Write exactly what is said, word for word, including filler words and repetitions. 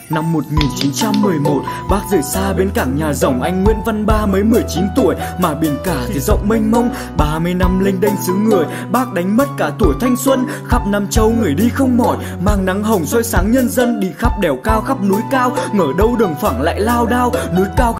Năm một nghìn chín trăm mười một, bác rời xa bến cảng nhà rồng. Anh Nguyễn Văn Ba mới mười chín tuổi mà biển cả thì rộng mênh mông. Ba mươi năm lênh đênh xứ người, bác đánh mất cả tuổi thanh xuân. Khắp Nam Châu người đi không mỏi, mang nắng hồng soi sáng nhân dân. Đi khắp đèo cao khắp núi cao, ngờ đâu đường phẳng lại lao đao. Núi cao